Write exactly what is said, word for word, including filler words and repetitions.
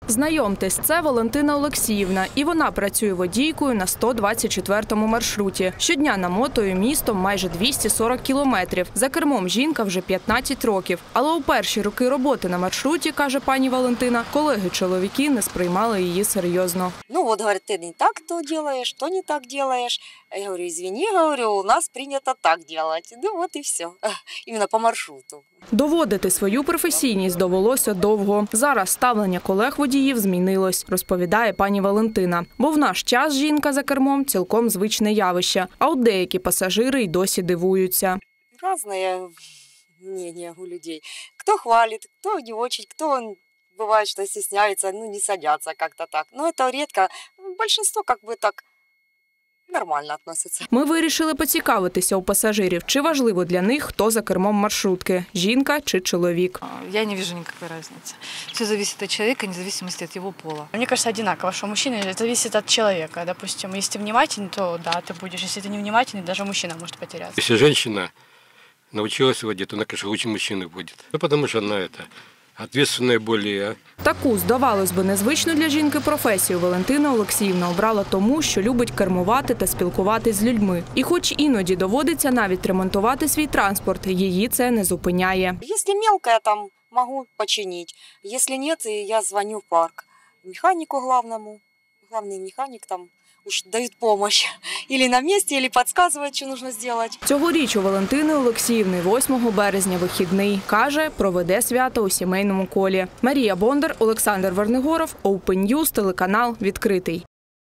Знайомтесь, це Валентина Олексіївна, і вона працює водійкою на сто двадцять четвертому маршруті. Щодня намотує містом майже двісті сорок кілометрів. За кермом жінка вже п'ятнадцять років. Але у перші роки роботи на маршруті, каже пані Валентина, колеги-чоловіки не сприймали її серйозно. Ну от, говорить, ти не так то робиш, то не так робиш. Я говорю, извини, говорю, у нас прийнято так робити. Ну от і все, іменно по маршруту. Доводити свою професійність довелося довго. Зараз ставлення колег-водіїв змінилось, розповідає пані Валентина. Бо в наш час жінка за кермом – цілком звичне явище. А от деякі пасажири й досі дивуються. Різне мнення у людей. Хто хвалить, хто не дуже, хто буває, що стісняється, ну не садяться як-то так. Ну це рідко. Більшість як би так нормально відноситься. Ми вирішили поцікавитися у пасажирів, чи важливо для них, хто за кермом маршрутки – жінка чи чоловік. Я не вижу никакой разницы. Все зависит от человека, вне зависимости от его пола. Мне кажется, одинаково, что мужчина зависит от человека. Допустим, если ты внимательный, то да, ты будешь. Если ты не внимательный, даже мужчина может потеряться. Если женщина научилась водить, то она, конечно, лучше мужчины водит. Ну, потому что она это... Ответственная более. Таку, здавалось би, незвичну для жінки професію Валентина Олексіївна обрала тому, що любить кермувати та спілкуватись з людьми. І хоч іноді доводиться навіть ремонтувати свій транспорт, її це не зупиняє. Якщо мелко, я там можу починити. Якщо ні, я дзвоню в парк. Механіку головному, головний механік там уж дають допомогу. Или на місці, или підказують, що потрібно зробити. Цьогоріч у Валентини Олексіївни восьмого березня вихідний. Каже, проведе свято у сімейному колі. Марія Бондар, Олександр Вернигоров, Open News, телеканал «Відкритий».